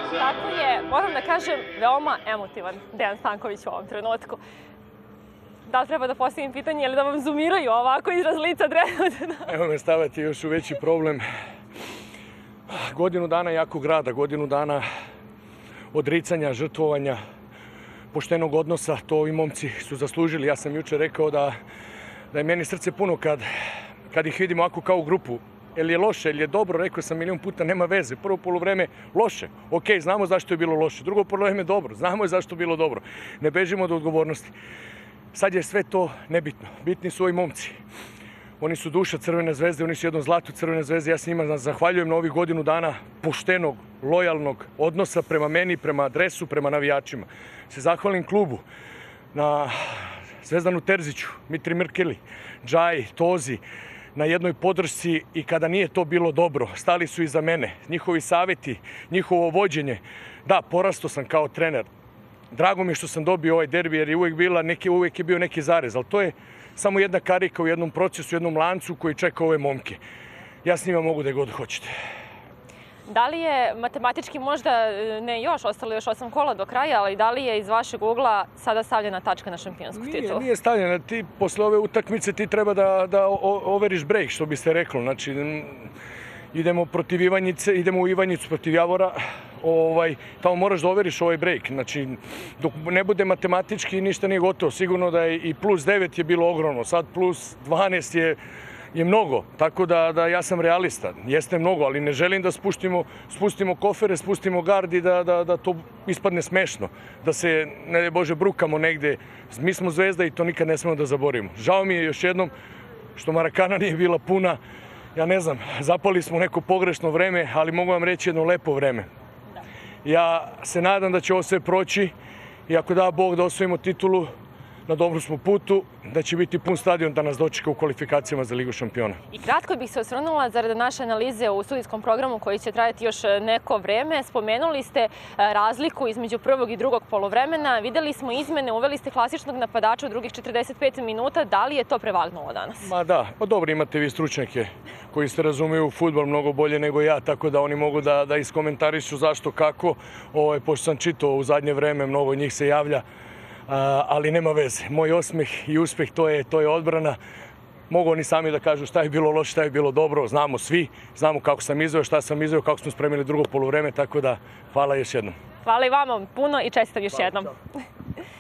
Tako je, moram da kažem, veoma emotivan Dejan Stanković u ovom trenutku. Da li treba da postavim pitanje ili da vam zoomiraju ovako izraz lica trenutno? Evo me stavati još u veći problem. Godinu dana jakog rada, godinu dana odricanja, žrtvovanja, poštenog odnosa, to ovi momci su zaslužili. Ja sam juče rekao da je meni srce puno kad ih vidim ovako kao grupu. Jel je loše, jel je dobro, rekao sam milion puta, nema veze. Prvo poluvreme loše, ok, znamo zašto je bilo loše. Drugo poluvreme dobro, znamo je zašto je bilo dobro. Ne bežimo od odgovornosti. Sad je sve to nebitno. Bitni su ovi momci. Oni su duša Crvene zvezde, oni su jedno zlato Crvene zvezde. Ja se njima zahvaljujem na ovih godinu dana poštenog, lojalnog odnosa prema meni, prema adresu, prema navijačima. Se zahvalim klubu na Zvezdanu Terziću, Mitri Mrkeli, Džaji, Tozi, na jednoj podršci i kada nije to bilo dobro. Stali su iza mene. Njihovi savjeti, njihovo vođenje. Da, porastao sam kao trener. Drago mi je što sam dobio ovaj derbi jer je uvijek je bio neki zarez, ali to je samo jedna karika u jednom procesu, u jednom lancu koji čeka ove momke. Ja s njima mogu da god hoćete. Da li je matematički možda, ne još, ostalo još 8 kola do kraja, ali da li je iz vašeg ugla sada stavljena tačka na šampionsku titulu? Nije stavljena. Ti posle ove utakmice ti treba da overiš brejk, što bi se reklo. Znači, idemo protiv Ivanjice, idemo u Ivanjicu protiv Javora, tamo moraš da overiš ovaj brejk. Znači, dok ne bude matematički, ništa nije gotovo. Sigurno da je i plus 9 je bilo ogromno, sad plus 12 je mnogo, tako da ja sam realista. Jeste mnogo, ali ne želim da spustimo kofere, spustimo gard i da to ispadne smešno. Da se, ne Bože, brukamo negde. Mi smo Zvezda i to nikad ne smemo da zaboravimo. Žao mi je još jednom što Marakana nije bila puna. Ja ne znam, zapali smo neko pogrešno vreme, ali mogu vam reći jedno lepo vreme. Ja se nadam da će ovo sve proći i ako da Bog da osvojimo titulu, na dobrom smo putu, da će biti pun stadion da nas dočeka u kvalifikacijama za Ligu šampiona. I kratko bih se osvrnula zarad naše analize u studijskom programu koji će trajati još neko vreme. Spomenuli ste razliku između prvog i drugog polovremena. Videli smo izmene, uveli ste klasičnog napadača u drugih 45 minuta. Da li je to prevagnulo danas? Ma da, pa dobro, imate vi stručnjake koji se razumeju u fudbal mnogo bolje nego ja, tako da oni mogu da iskomentarišu zašto, kako. Pošto sam čitao u zadnje vreme, mnogo njih se javlja. Ali nema veze. Moj osmeh i uspeh to je odbrana. Mogu oni sami da kažu šta je bilo loše, šta je bilo dobro. Znamo svi, znamo kako sam izveo, šta sam izveo, kako smo spremili drugo poluvreme, tako da hvala još jednom. Hvala i vama puno i čestitam još jednom.